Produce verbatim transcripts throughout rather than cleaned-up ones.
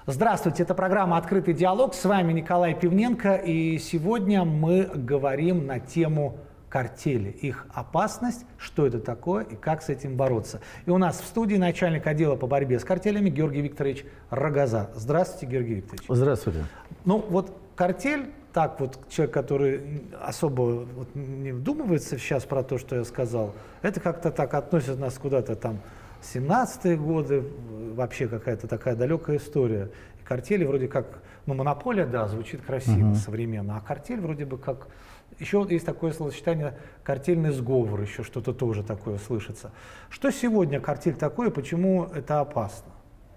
Здравствуйте, это программа «Открытый диалог». С вами Николай Пивненко, и сегодня мы говорим на тему картели, их опасность, что это такое и как с этим бороться. И у нас в студии начальник отдела по борьбе с картелями Георгий Викторович Рогоза. Здравствуйте, Георгий Викторович. Здравствуйте. Ну вот картель, так вот человек, который особо вот не вдумывается сейчас про то, что я сказал, это как-то так относит нас куда-то там семнадцатые годы, вообще какая-то такая далекая история. И картели вроде как, ну монополия, да, звучит красиво, uh-huh. современно, а картель вроде бы как, еще есть такое словосочетание картельный сговор, еще что-то тоже такое слышится. Что сегодня картель такое, почему это опасно?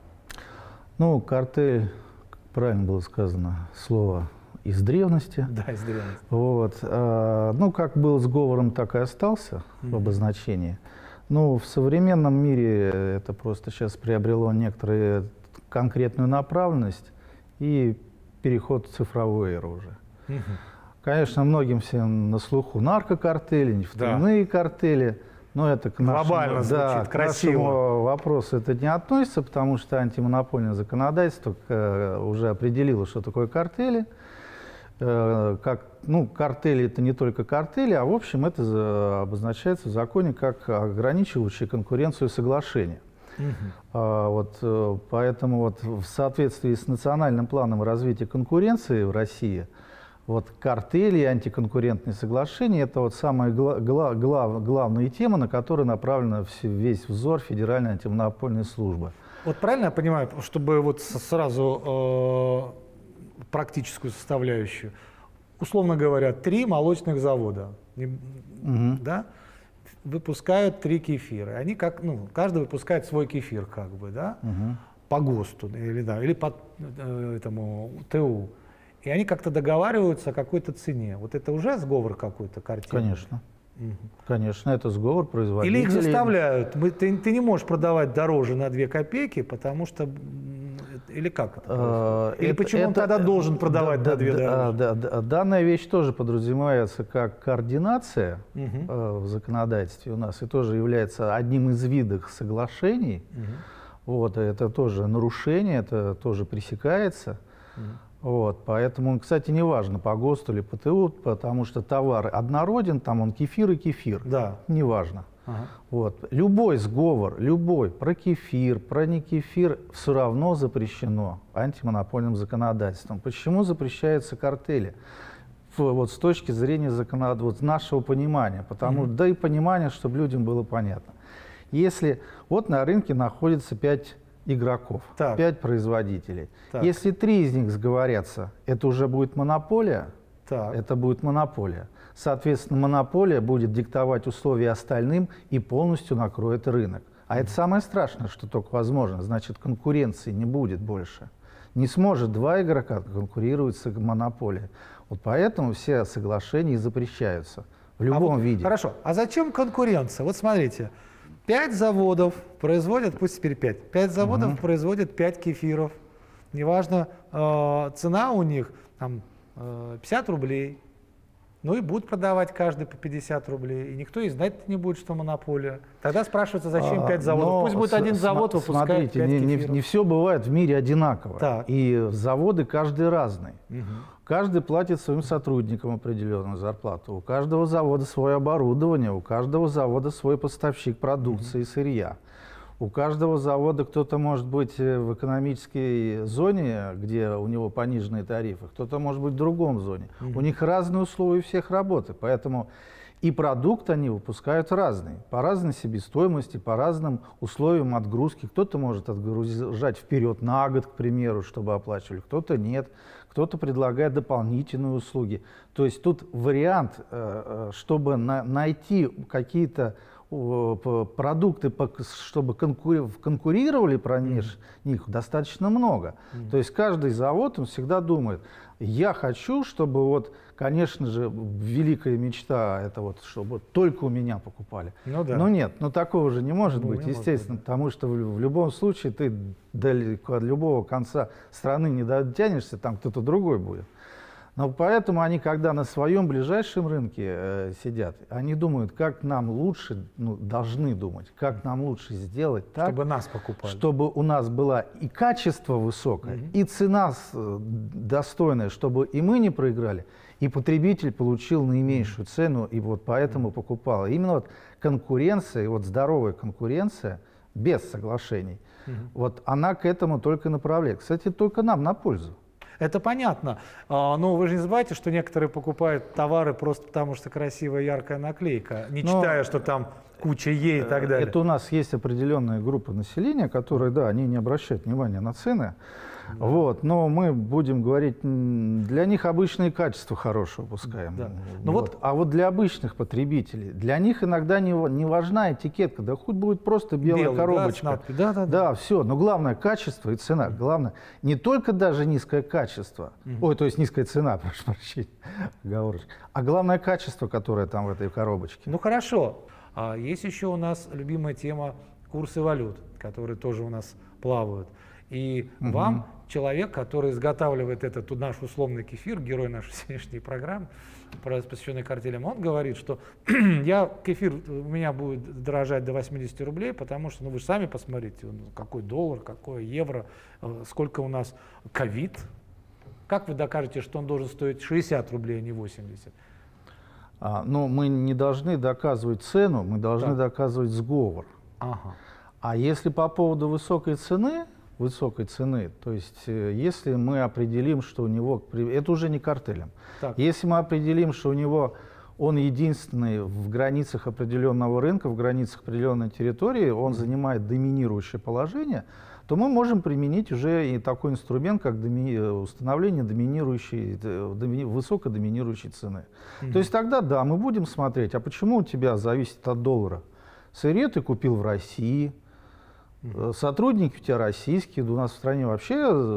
Ну, картель, правильно было сказано, слово из древности. Да, из древности. Вот. А, ну, как был сговором, так и остался uh-huh. в обозначении. Ну, в современном мире это просто сейчас приобрело некоторую конкретную направленность и переход в цифровую эру уже. Угу. Конечно, многим всем на слуху наркокартели, нефтяные да. картели, но это к нашему, глобально звучит, да, красиво. К нашему вопросу это не относится, потому что антимонопольное законодательство уже определило, что такое картели. Как, ну, картели это не только картели, а в общем это обозначается в законе как ограничивающее конкуренцию соглашение. Угу. А, вот, поэтому вот в соответствии с национальным планом развития конкуренции в России, вот картели и антиконкурентные соглашения это вот самая гла гла глав главная тема, на которую направлена весь взор Федеральной антимонопольной службы. Вот правильно я понимаю, чтобы вот сразу э практическую составляющую. Условно говоря, три молочных завода угу. да, выпускают три кефира. Они как, ну, каждый выпускает свой кефир, как бы, да, угу. по ГОСТу или, да, или по э, этому ТУ. И они как-то договариваются о какой-то цене. Вот это уже сговор какой-то, картельный? Конечно. Угу. Конечно, это сговор производителей. Или их заставляют. Мы, ты, ты не можешь продавать дороже на две копейки, потому что... Или как это происходит? Или это, почему это, он тогда должен продавать да, на две дороже? Да, да, да. Данная вещь тоже подразумевается как координация угу. э, в законодательстве у нас и тоже является одним из видов соглашений. Угу. Вот, это тоже нарушение, это тоже пресекается. Угу. Вот, поэтому, кстати, не важно, по ГОСТу или по ТУ, потому что товар однороден, там он кефир и кефир, да. не важно. Ага. Вот. Любой сговор, любой, про кефир, про не кефир, все равно запрещено антимонопольным законодательством. Почему запрещаются картели? Вот с точки зрения законодательства, вот нашего понимания, потому, mm-hmm. да и понимания, чтобы людям было понятно. Если вот на рынке находится пять игроков, так. пять производителей. Так. Если три из них сговорятся, это уже будет монополия? Так. Это будет монополия. Соответственно, монополия будет диктовать условия остальным и полностью накроет рынок. А mm-hmm. это самое страшное, что только возможно. Значит, конкуренции не будет больше. Не сможет два игрока конкурировать с монополией. Вот поэтому все соглашения запрещаются в любом а вот, виде. Хорошо. А зачем конкуренция? Вот смотрите. Пять заводов производят, пусть теперь пять, пять заводов угу. производят пять кефиров. Неважно, э, цена у них там, э, пятьдесят рублей. Ну и будут продавать каждый по пятьдесят рублей. И никто и знать не будет, что монополия. Тогда спрашивается, зачем пять заводов? Но пусть будет один завод, выпускает смотрите, пять не, кефиров. Не, не все бывает в мире одинаково. Так. И заводы каждый разный. Угу. Каждый платит своим сотрудникам определенную зарплату. У каждого завода свое оборудование, у каждого завода свой поставщик продукции и mm-hmm. сырья. У каждого завода кто-то может быть в экономической зоне, где у него пониженные тарифы, кто-то может быть в другом зоне. Mm-hmm. У них разные условия всех работы, поэтому и продукт они выпускают разный, по разной себестоимости, по разным условиям отгрузки. Кто-то может отгружать вперед на год, к примеру, чтобы оплачивали, кто-то нет, кто-то предлагает дополнительные услуги. То есть тут вариант, чтобы найти какие-то продукты, чтобы конкурировали про них, достаточно много. Mm. То есть каждый завод, он всегда думает, я хочу, чтобы вот, конечно же, великая мечта, это вот, чтобы только у меня покупали. Ну, да. Но нет, но такого же не может ну, быть, не естественно, может быть. Потому что в, в любом случае ты далеко от любого конца страны не дотянешься, там кто-то другой будет. Но поэтому они, когда на своем ближайшем рынке э, сидят, они думают, как нам лучше, ну, должны думать, как нам лучше сделать так, чтобы нас покупали. Чтобы у нас было и качество высокое, mm-hmm. и цена достойная, чтобы и мы не проиграли, и потребитель получил наименьшую mm-hmm. цену, и вот поэтому mm-hmm. покупал. Именно вот конкуренция, и вот здоровая конкуренция, без соглашений, mm-hmm. вот она к этому только направляет. Кстати, только нам на пользу. Это понятно, но вы же не забывайте, что некоторые покупают товары просто потому, что красивая яркая наклейка, не но читая, что там куча Е и так далее. Это у нас есть определенная группа населения, которые, да, они не обращают внимания на цены. Да. Вот, но мы будем говорить, для них обычные качества хорошие выпускаем. Да. Ну вот. Вот. А вот для обычных потребителей, для них иногда не, не важна этикетка, да хоть будет просто белая Белый, коробочка. Да, да, да, да. да, все, но главное качество и цена. Главное не только даже низкое качество, угу. ой, то есть низкая цена, прошу прощения, оговорочка, а главное качество, которое там в этой коробочке. Ну хорошо, а есть еще у нас любимая тема курсы валют, которые тоже у нас плавают. И угу. вам, человек, который изготавливает этот наш условный кефир, герой нашей сегодняшней программы, посвященной картелям, он говорит, что я, кефир у меня будет дорожать до восьмидесяти рублей, потому что, ну вы же сами посмотрите, какой доллар, какое евро, сколько у нас ковид. Как вы докажете, что он должен стоить шестьдесят рублей, а не восемьдесят? А, ну, мы не должны доказывать цену, мы должны да. доказывать сговор. Ага. А если по поводу высокой цены, высокой цены, то есть если мы определим, что у него, это уже не картелем, так. если мы определим, что у него он единственный в границах определенного рынка, в границах определенной территории, он занимает доминирующее положение, то мы можем применить уже и такой инструмент, как доми... установление доминирующей, доми... высокодоминирующей цены. Mm-hmm. То есть тогда, да, мы будем смотреть, а почему у тебя зависит от доллара? Сырье ты купил в России, mm-hmm. сотрудники у тебя российские, у нас в стране вообще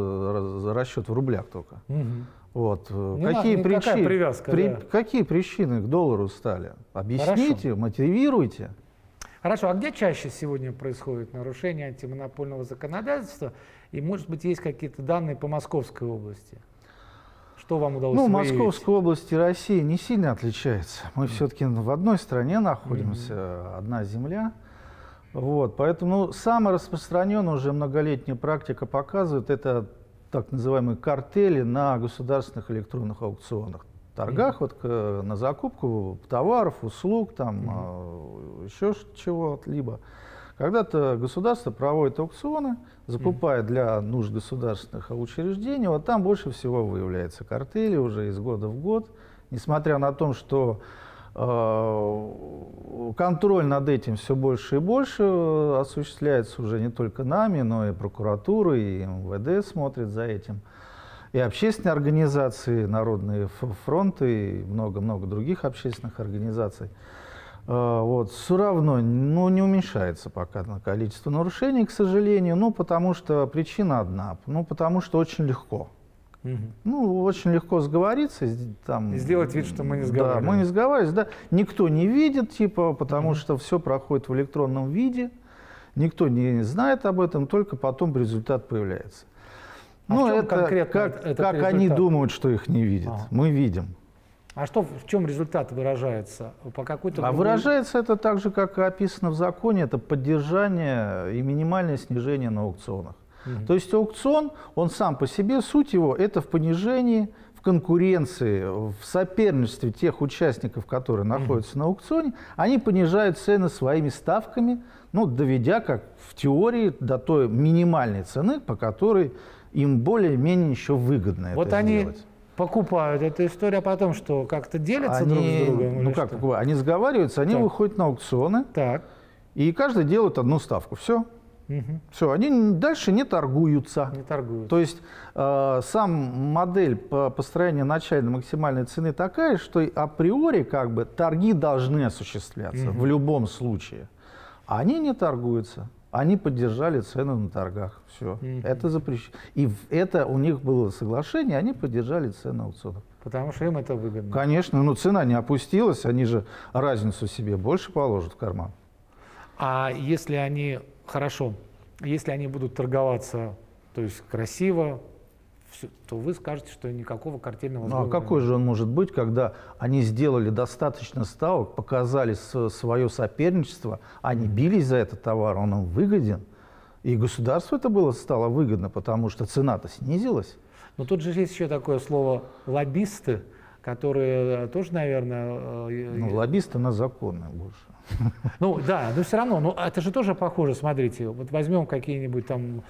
расчет в рублях только. Mm-hmm. Вот. Какие, надо, причины, привязка, при... да. какие причины к доллару стали? Объясните, Хорошо. мотивируйте. Хорошо, а где чаще сегодня происходит нарушение антимонопольного законодательства? И, может быть, есть какие-то данные по Московской области? Что вам удалось Ну, выявить? Московская область и Россия не сильно отличаются. Мы mm. все-таки в одной стране находимся, mm-hmm. одна земля. Вот, поэтому ну, самая распространенная уже многолетняя практика показывает, это так называемые картели на государственных электронных аукционах. Торгах, mm-hmm. вот, на закупку товаров, услуг, там, mm-hmm. еще чего-либо. Когда-то государство проводит аукционы, закупает mm-hmm. для нужд государственных учреждений, вот там больше всего выявляется картели уже из года в год, несмотря на то, что э, контроль над этим все больше и больше осуществляется уже не только нами, но и прокуратура, и эм вэ дэ смотрит за этим. И общественные организации, Народные фронты, и много-много других общественных организаций. Вот, все равно ну, не уменьшается пока количество нарушений, к сожалению, ну, потому что причина одна, ну, потому что очень легко. Угу. Ну, очень легко сговориться. Там, и сделать вид, что мы не сговариваемся. Да, мы не сговариваемся, да. Никто не видит, типа, потому угу. что все проходит в электронном виде, никто не знает об этом, только потом результат появляется. А ну, это конкретно как, это как они думают, что их не видят. Ага. Мы видим. А что, в чем результат выражается? По какой-то а другой... выражается это так же, как и описано в законе, это поддержание и минимальное снижение на аукционах. Угу. То есть аукцион, он сам по себе, суть его, это в понижении, в конкуренции, в соперничестве тех участников, которые находятся угу. на аукционе, они понижают цены своими ставками, ну, доведя, как в теории, до той минимальной цены, по которой им более-менее еще выгодно вот это они сделать. Покупают эту историю, а потом что, как-то делятся они, друг с другом? Ну как покупают? Они сговариваются, они так. выходят на аукционы, так. и каждый делает одну ставку. Все. Угу. Все, они дальше не торгуются. Не торгуются. То есть э, сам модель по построению начальной максимальной цены такая, что априори как бы торги должны осуществляться угу. в любом случае. А они не торгуются. Они поддержали цену на торгах. Все. Mm-hmm. Это запрещено. И это у них было соглашение, они поддержали цену на аукционах. Потому что им это выгодно. Конечно, но цена не опустилась, они же разницу себе больше положат в карман. А если они, хорошо, если они будут торговаться, то есть красиво, то вы скажете, что никакого картельного сговора. Ну а какой же он может быть, когда они сделали достаточно ставок, показали свое соперничество, они бились за этот товар, он им выгоден. И государству это было стало выгодно, потому что цена-то снизилась. Но тут же есть еще такое слово «лоббисты», которые тоже, наверное… Ну, лоббисты на законы больше. Ну да, но все равно, ну, это же тоже похоже, смотрите, вот возьмем какие-нибудь там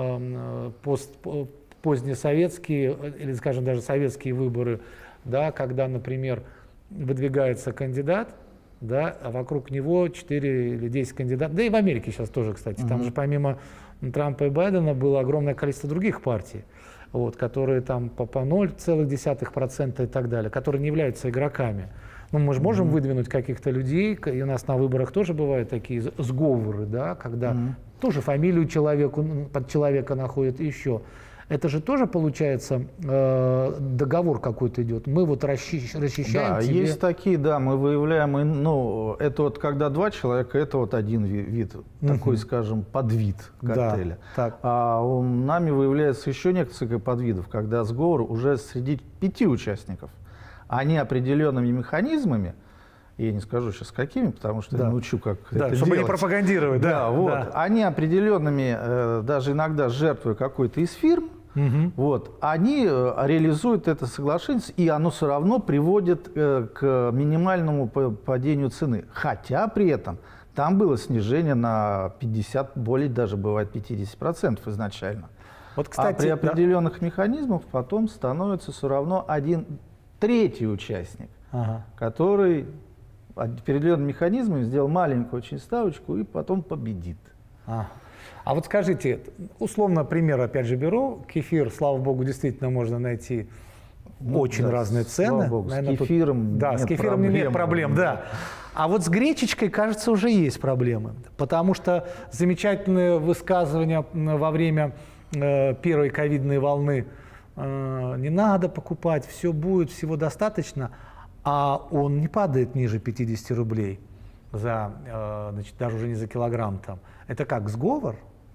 э, пост, позднесоветские, или, скажем, даже советские выборы, да, когда, например, выдвигается кандидат, да, а вокруг него четыре или десять кандидатов, да и в Америке сейчас тоже, кстати, mm-hmm. там же помимо Трампа и Байдена было огромное количество других партий, вот, которые там по, по ноль целых десятых процента и так далее, которые не являются игроками. Ну, мы же можем mm-hmm. выдвинуть каких-то людей, и у нас на выборах тоже бывают такие сговоры, да, когда mm-hmm. тоже фамилию человеку, под человека находят и еще. Это же тоже, получается, э, договор какой-то идет. Мы вот расчищ, расчищаем да, тебе… есть такие, да, мы выявляем, ну, это вот когда два человека, это вот один вид, uh-huh. такой, скажем, подвид картеля. Да, а у нами выявляется еще несколько подвидов, когда сговор уже среди пяти участников. Они определенными механизмами, я не скажу сейчас какими, потому что да. я научу, как да, это чтобы делать. не пропагандировать. Да, да, вот. Да. Они определенными, э, даже иногда жертвуя какой-то из фирм, угу. вот, они э, реализуют это соглашение, и оно все равно приводит э, к минимальному падению цены. Хотя при этом там было снижение на пятьдесят, более даже бывает пятьдесят процентов изначально. Вот, кстати, а при определенных да. механизмах потом становится все равно один третий участник, ага. который определенным механизмом сделал маленькую очень ставочку и потом победит. А. а вот скажите, условно пример опять же беру, кефир, слава богу, действительно можно найти ну, очень да, разные цены. Слава богу, наверное, с кефиром тут, да, нет с кефиром проблем. нет проблем, да. А вот с гречечкой, кажется, уже есть проблемы, потому что замечательные высказывания во время э, первой ковидной волны: э, не надо покупать, все будет, всего достаточно. А он не падает ниже пятидесяти рублей за, э, значит, даже уже не за килограмм там. Это как, сговор?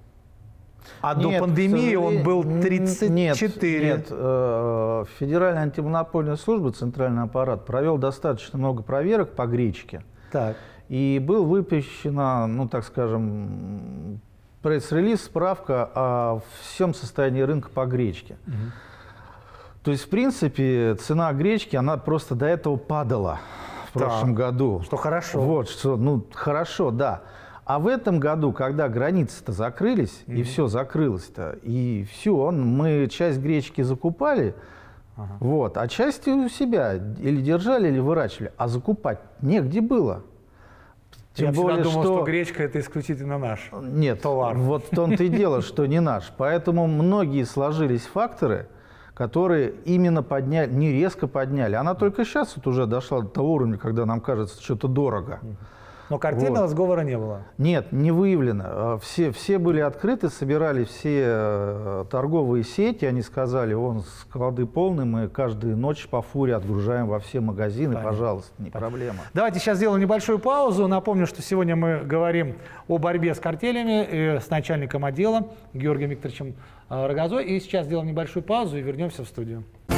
А нет, до пандемии он был тридцать четыре. Нет, нет. Э, Федеральная антимонопольная служба, центральный аппарат, провел достаточно много проверок по гречке. Так. И был выпущена, ну так скажем, пресс-релиз, справка о всем состоянии рынка по гречке. Угу. То есть, в принципе, цена гречки, она просто до этого падала в да, прошлом году. Что хорошо. Вот, что, ну, хорошо, да. А в этом году, когда границы-то закрылись, mm-hmm. и все закрылось-то, и все, мы часть гречки закупали, ага. вот, а часть у себя или держали, или выращивали, а закупать негде было. Тем Я более, думал, что... что гречка – это исключительно наш Нет, товар. Вот в том-то и дело, что не наш. Поэтому многие сложились факторы, которые именно подняли, не резко подняли. Она только сейчас вот уже дошла до того уровня, когда нам кажется, что-то дорого. Но картельного вот. сговора не было? Нет, не выявлено. Все, все были открыты, собирали все торговые сети. Они сказали, вон склады полные, мы каждую ночь по фуре отгружаем во все магазины. Понятно. Пожалуйста, не Понятно. проблема. Давайте сейчас сделаем небольшую паузу. Напомню, что сегодня мы говорим о борьбе с картелями с начальником отдела Георгием Викторовичем Рогозой. И сейчас сделаем небольшую паузу и вернемся в студию.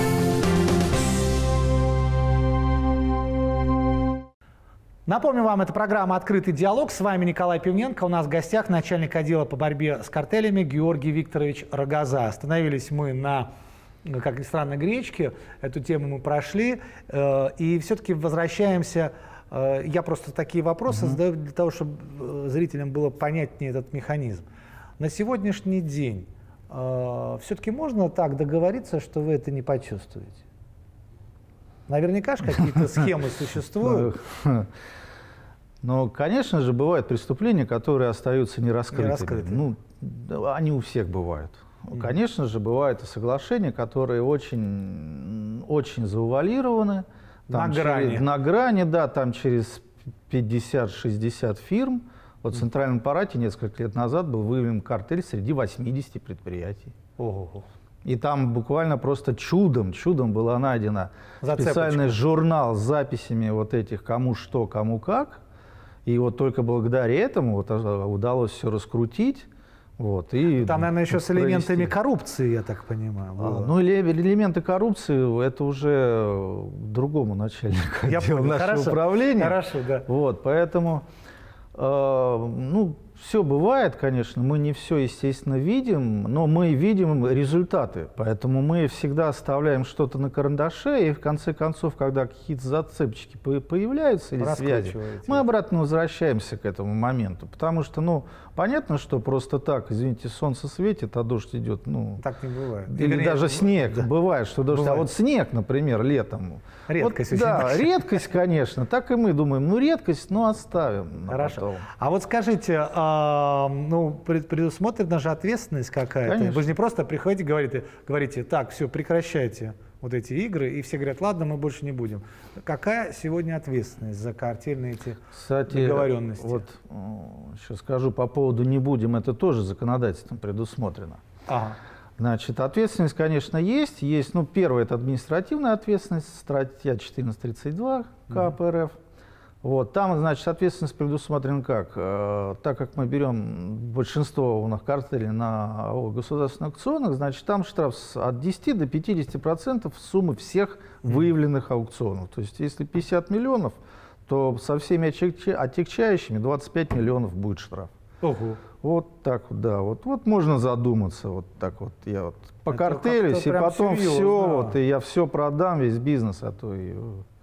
Напомню вам, это программа «Открытый диалог». С вами Николай Пивненко. У нас в гостях начальник отдела по борьбе с картелями Георгий Викторович Рогоза. Остановились мы на, как ни странно, гречке. Эту тему мы прошли. И все-таки возвращаемся. Я просто такие вопросы угу. задаю для того, чтобы зрителям было понятнее этот механизм. На сегодняшний день все-таки можно так договориться, что вы это не почувствуете? Наверняка же какие-то схемы существуют. Но, конечно же, бывают преступления, которые остаются нераскрытыми. Ну, они у всех бывают. Mm-hmm. Конечно же, бывают и соглашения, которые очень, очень завуалированы. Там на грани. Через, на грани, да, там через пятьдесят-шестьдесят фирм. Вот в Центральном аппарате несколько лет назад был выявлен картель среди восьмидесяти предприятий. Ого. И там буквально просто чудом, чудом была найдена Зацепочка. специальный журнал с записями вот этих кому что, кому как. И вот только благодаря этому вот удалось все раскрутить. Вот, и там, наверное, еще с элементами провести. коррупции, я так понимаю. А, ну, элементы коррупции – это уже другому начальнику я отдела понял. нашего Хорошо. управления. Хорошо, да. Вот, поэтому, э, ну, все бывает, конечно, мы не все, естественно, видим, но мы видим результаты. Поэтому мы всегда оставляем что-то на карандаше, и в конце концов, когда какие-то зацепчики появляются или связи, мы обратно возвращаемся к этому моменту. Потому что, ну, понятно, что просто так, извините, солнце светит, а дождь идет, ну… Так не бывает. Или Вернее, даже снег. Да. Бывает, что дождь. Бывает. А вот снег, например, летом. Редкость вот, очень да, большая. редкость, конечно. Так и мы думаем, ну, редкость, ну, оставим. Хорошо. Потом. А вот скажите, а, ну, предусмотрена же ответственность какая-то? Вы же не просто приходите и говорите, говорите, так, все, прекращайте вот эти игры, и все говорят, ладно, мы больше не будем. Какая сегодня ответственность за картельные эти Кстати, договоренности? Вот сейчас скажу по поводу «не будем», это тоже законодательством предусмотрено. Ага. Значит, ответственность, конечно, есть. Есть, ну, первое, это административная ответственность, статья четырнадцать тридцать два КАП РФ. Вот, там, значит, ответственность предусмотрена как? Э, так как мы берем большинство у нас картелей на государственных аукционах, значит, там штраф от десяти до пятидесяти процентов суммы всех выявленных аукционов. То есть, если пятьдесят миллионов, то со всеми отягчающими двадцать пять миллионов будет штраф. Ого. Вот так вот, да, вот, вот можно задуматься, вот так вот, я вот покартелюсь, и прям потом серьезно, все, да. вот, и я все продам, весь бизнес, а то и…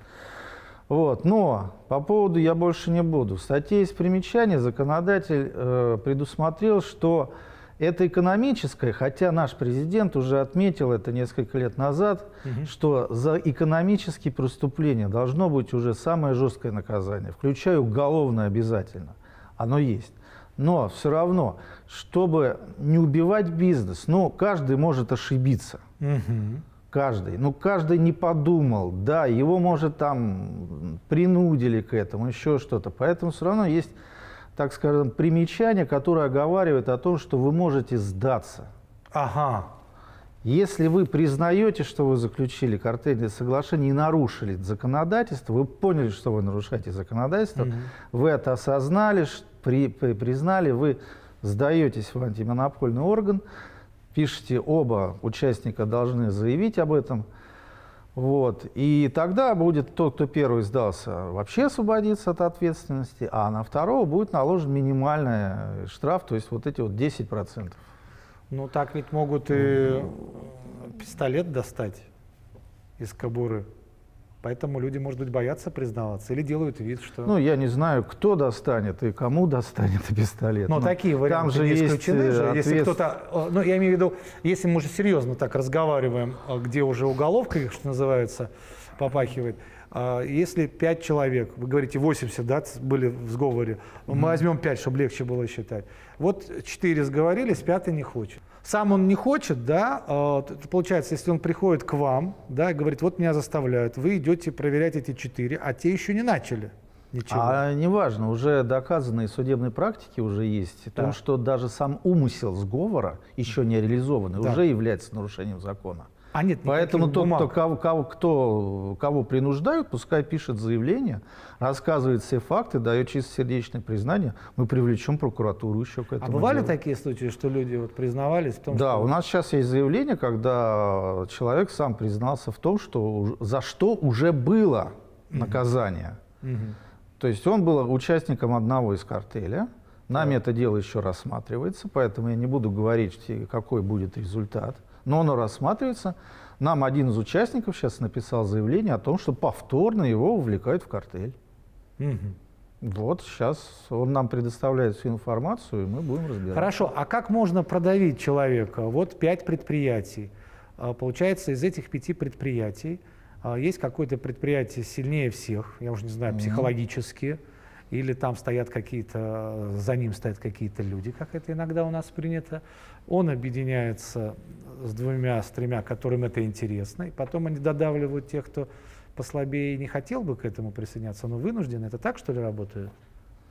Вот, но по поводу «я больше не буду». В статье есть примечание, законодатель э, предусмотрел, что это экономическое, хотя наш президент уже отметил это несколько лет назад, угу. что за экономические преступления должно быть уже самое жесткое наказание, включая уголовное обязательно, оно есть. Но все равно, чтобы не убивать бизнес, ну, каждый может ошибиться. Угу. Каждый. Ну, каждый не подумал. Да, его, может, там принудили к этому, еще что-то. Поэтому все равно есть, так скажем, примечание, которое оговаривает о том, что вы можете сдаться. Ага. Если вы признаете, что вы заключили картельное соглашение и нарушили законодательство, вы поняли, что вы нарушаете законодательство, угу. вы это осознали, при, при, признали, вы сдаетесь в антимонопольный орган, пишите, оба участника должны заявить об этом, вот, и тогда будет тот, кто первый сдался, вообще освободиться от ответственности, а на второго будет наложен минимальный штраф, то есть вот эти вот десять процентов. Ну, так ведь могут и пистолет достать из кобуры. Поэтому люди, может быть, боятся признаваться или делают вид, что… Ну, я не знаю, кто достанет и кому достанет пистолет. Но, но такие варианты там же не исключены же. ответ... Если кто-то… Ну, я имею в виду, если мы уже серьезно так разговариваем, где уже уголовка, что называется, попахивает, если пять человек, вы говорите восемьдесят, да, были в сговоре, mm-hmm. мы возьмем пять, чтобы легче было считать. Вот четыре сговорились, пятый не хочет. Сам он не хочет, да, получается, если он приходит к вам, да, и говорит, вот меня заставляют, вы идете проверять эти четыре, а те еще не начали ничего. А неважно, уже доказанные судебной практики уже есть, о том, да. что даже сам умысел сговора, еще не реализованный, да. уже является нарушением закона. А нет, поэтому тот, бумаг. кто, кого, кого, кто, кого принуждают, пускай пишет заявление, рассказывает все факты, дает чистосердечное признание, мы привлечем прокуратуру еще к этому. А бывали делу. такие случаи, что люди вот признавались в том, да, что… у нас сейчас есть заявление, когда человек сам признался в том, что за что уже было наказание. Угу. То есть он был участником одного из картеля, нами да. это дело еще рассматривается, поэтому я не буду говорить, какой будет результат. Но оно рассматривается. Нам один из участников сейчас написал заявление о том, что повторно его увлекают в картель. Угу. Вот сейчас он нам предоставляет всю информацию, и мы будем разбираться. Хорошо, а как можно продавить человека? Вот пять предприятий. Получается, из этих пяти предприятий есть какое-то предприятие сильнее всех, я уже не знаю, психологически, или там стоят какие-то, за ним стоят какие-то люди, как это иногда у нас принято. Он объединяется с двумя, с тремя, которым это интересно, и потом они додавливают тех, кто послабее и не хотел бы к этому присоединяться, но вынужден. Это так, что ли, работает?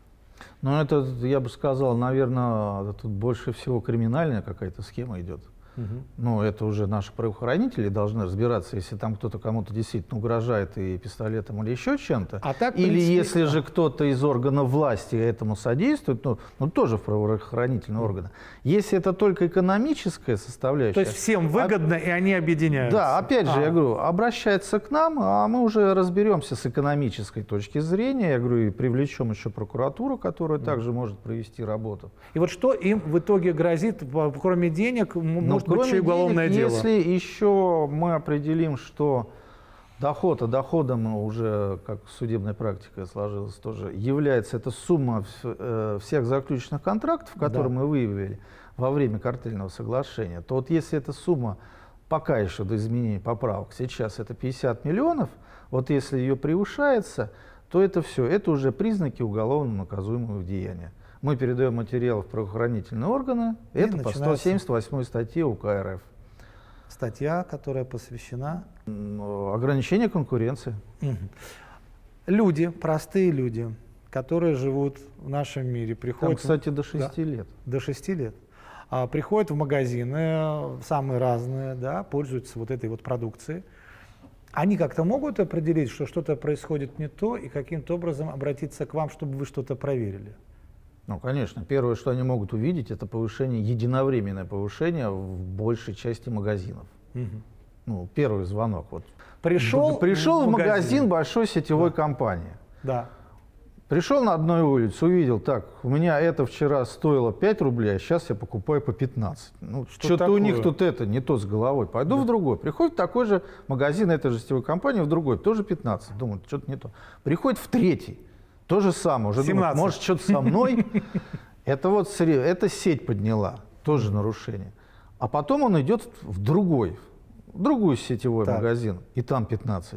Ну, это, я бы сказал, наверное, тут больше всего криминальная какая-то схема идет. Угу. Ну, это уже наши правоохранители должны разбираться, если там кто-то кому-то действительно угрожает и пистолетом или еще чем-то. А так, или принципе, если да. же кто-то из органов власти этому содействует, ну, ну тоже в правоохранительные органы. Если это только экономическая составляющая... То есть всем выгодно, а... и они объединяются. Да, опять же, а. я говорю, обращается к нам, а мы уже разберемся с экономической точки зрения. Я говорю, и привлечем еще прокуратуру, которая mm. также может провести работу. И вот что им в итоге грозит, кроме денег, может быть, еще и уголовное денег, дело? Если еще мы определим, что доход, а доходом уже, как судебная практика сложилась, тоже является эта сумма всех заключенных контрактов, которые да. мы выявили во время картельного соглашения, то вот если эта сумма пока еще до изменения поправок, сейчас это пятьдесят миллионов, вот если ее превышается, то это все, это уже признаки уголовно наказуемого деяния. Мы передаем материалы в правоохранительные органы, и это по сто семьдесят восьмой статье УК РФ. Статья, которая посвящена... Ограничению конкуренции. Угу. Люди, простые люди, которые живут в нашем мире, приходят... Там, кстати, до шести да, лет. До шести лет. А, приходят в магазины, самые разные, да, пользуются вот этой вот продукцией. Они как-то могут определить, что что-то происходит не то, и каким-то образом обратиться к вам, чтобы вы что-то проверили? Ну, конечно. Первое, что они могут увидеть, это повышение, единовременное повышение в большей части магазинов. Угу. Ну, первый звонок. Вот. Пришел, Пришел в магазин, магазин большой сетевой да. компании. Да. Пришел на одной улице, увидел, так, у меня это вчера стоило пять рублей, а сейчас я покупаю по пятнадцать. Ну, что-то у них тут это не то с головой. Пойду да. в другой. Приходит такой же магазин этой же сетевой компании в другой, тоже пятнадцать. Думают, что-то не то. Приходит в третий. То же самое, уже думают, может, что-то со мной. Это вот эта сеть подняла, тоже нарушение. А потом он идет в другой, в другой сетевой так. магазин, и там пятнадцать.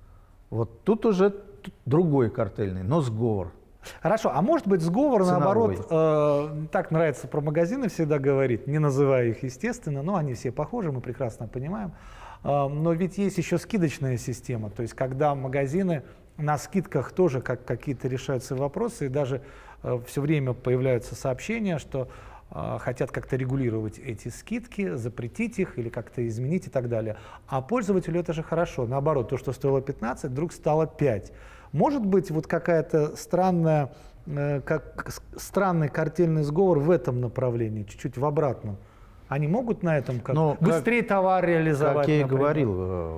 Вот тут уже другой картельный, но сговор. Хорошо, а может быть сговор, ценовой. Наоборот, э, так нравится про магазины всегда говорить, не называя их, естественно, но они все похожи, мы прекрасно понимаем. Э, но ведь есть еще скидочная система, то есть когда магазины на скидках тоже как, какие-то решаются вопросы, и даже э, все время появляются сообщения, что э, хотят как-то регулировать эти скидки, запретить их или как-то изменить и так далее. А пользователю это же хорошо. Наоборот, то, что стоило пятнадцать, вдруг стало пять. Может быть, вот какая-то странная, э, как, странный картельный сговор в этом направлении, чуть-чуть в обратном. Они могут на этом как Но быстрее как, товар реализовать? Как я и например? говорил,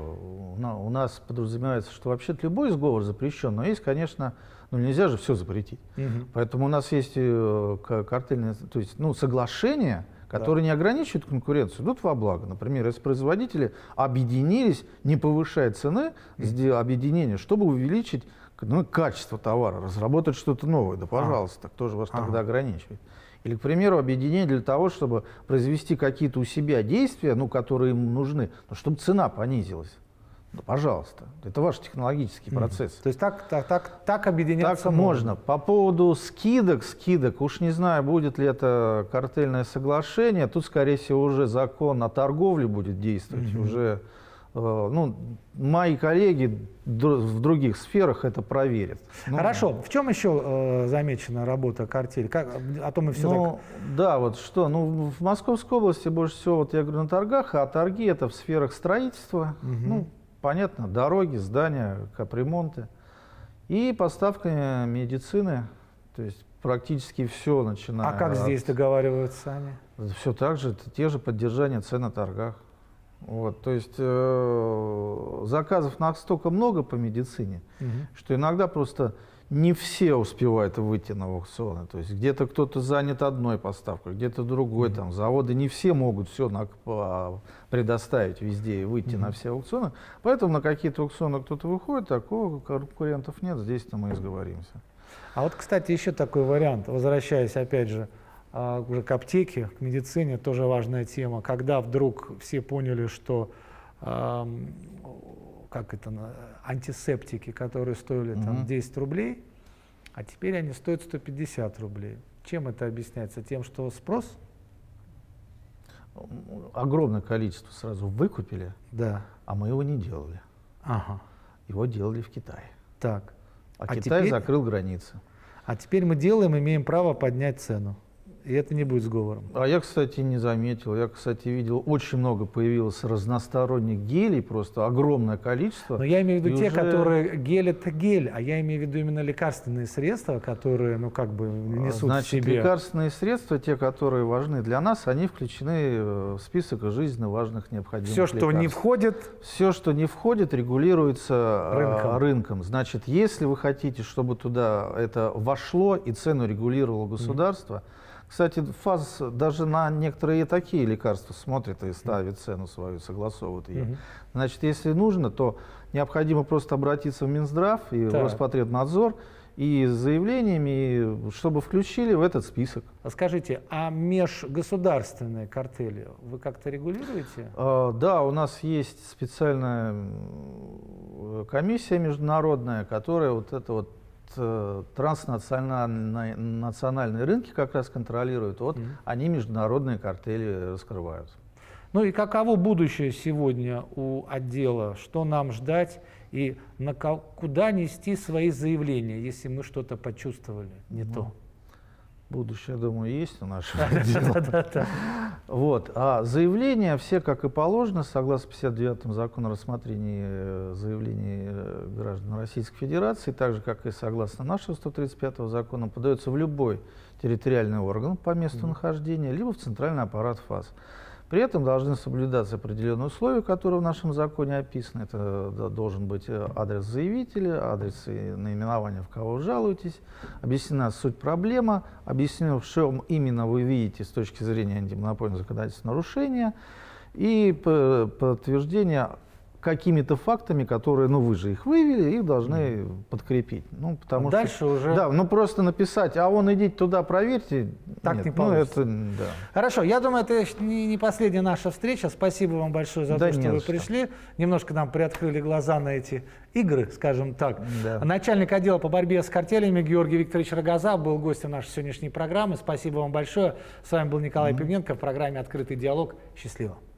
у нас подразумевается, что вообще-то любой сговор запрещен, но есть, конечно, ну нельзя же все запретить. Угу. Поэтому у нас есть картельные, то есть, ну, соглашения, которые да. не ограничивают конкуренцию, идут во благо. Например, если производители объединились, не повышая цены, угу. объединение, чтобы увеличить ну, качество товара, разработать что-то новое, да пожалуйста, а. кто же вас ага. тогда ограничивает? Или, к примеру, объединение для того, чтобы произвести какие-то у себя действия, ну, которые им нужны, но чтобы цена понизилась. Ну, пожалуйста, это ваш технологический mm-hmm. процесс. То есть так, так, так, так объединяться так можно. По поводу скидок, скидок, уж не знаю, будет ли это картельное соглашение, тут, скорее всего, уже закон о торговле будет действовать, mm-hmm. уже... Ну, мои коллеги в других сферах это проверят. Ну, Хорошо. В чем еще э, замечена работа картели? Как, а то мы все ну, так... Да, вот что. Ну, в Московской области больше всего, вот я говорю, на торгах, а торги это в сферах строительства. Угу. Ну, понятно, дороги, здания, капремонты. И поставка медицины. То есть практически все начиная. А как от... здесь договариваются они? Все так же, те же поддержания цен на торгах. Вот, то есть э, заказов настолько много по медицине, угу. что иногда просто не все успевают выйти на аукционы. То есть где-то кто-то занят одной поставкой, где-то другой. Угу. Там, заводы не все могут все на, по, предоставить везде и выйти угу. на все аукционы. Поэтому на какие-то аукционы кто-то выходит, такого конкурентов нет, здесь-то мы и сговоримся. А вот, кстати, еще такой вариант, возвращаясь опять же, Uh, уже к аптеке, к медицине, тоже важная тема. Когда вдруг все поняли, что uh, как это, антисептики, которые стоили mm-hmm. там, десять рублей, а теперь они стоят сто пятьдесят рублей. Чем это объясняется? Тем, что спрос? Огромное количество сразу выкупили, да. а мы его не делали. Ага. Его делали в Китае. Так. А, а Китай теперь... закрыл границы. А теперь мы делаем, имеем право поднять цену. и это не будет сговором. А я, кстати, не заметил. Я, кстати, видел, очень много появилось разносторонних гелей, просто огромное количество. Но я имею в виду те, уже... которые гель — это гель, а я имею в виду именно лекарственные средства, которые, ну, как бы несут Значит, в себе... лекарственные средства, те, которые важны для нас, они включены в список жизненно важных необходимых Все, что лекарств. не входит... Все, что не входит, регулируется рынком. рынком. Значит, если вы хотите, чтобы туда это вошло и цену регулировало государство, mm-hmm. Кстати, ФАС даже на некоторые такие лекарства смотрит и ставит mm-hmm. цену свою, согласовывает ее. Mm-hmm. Значит, если нужно, то необходимо просто обратиться в Минздрав и так. в Роспотребнадзор и с заявлениями, чтобы включили в этот список. А скажите, а межгосударственные картели вы как-то регулируете? А, да, у нас есть специальная комиссия международная, которая вот это вот транснациональные национальные рынки как раз контролируют. Вот mm-hmm. они международные картели раскрывают. Ну и каково будущее сегодня у отдела? Что нам ждать и на куда нести свои заявления, если мы что-то почувствовали не ну, то? Будущее, я думаю, есть у нашего отдела. Вот. А заявления все, как и положено, согласно пятьдесят девятому закону о рассмотрении заявлений граждан Российской Федерации, так же, как и согласно нашего сто тридцать пятого закона, подается в любой территориальный орган по месту нахождения, либо в центральный аппарат ФАС. При этом должны соблюдаться определенные условия, которые в нашем законе описаны. Это должен быть адрес заявителя, адрес и наименование, в кого вы жалуетесь, объяснена суть проблемы, объяснено, в чем именно вы видите с точки зрения антимонопольного законодательства нарушения, и подтверждение какими-то фактами, которые, ну вы же их вывели, их должны mm. подкрепить. Ну, потому а дальше что, уже... Да, ну просто написать, а вон идите туда, проверьте. Так нет, не ну, получится. это, да. Хорошо, я думаю, это не, не последняя наша встреча. Спасибо вам большое за да то, что вы что. пришли. Немножко нам приоткрыли глаза на эти игры, скажем так. Да. Начальник отдела по борьбе с картелями Георгий Викторович Рогоза был гостем нашей сегодняшней программы. Спасибо вам большое. С вами был Николай mm-hmm. Пивненко в программе «Открытый диалог». Счастливо.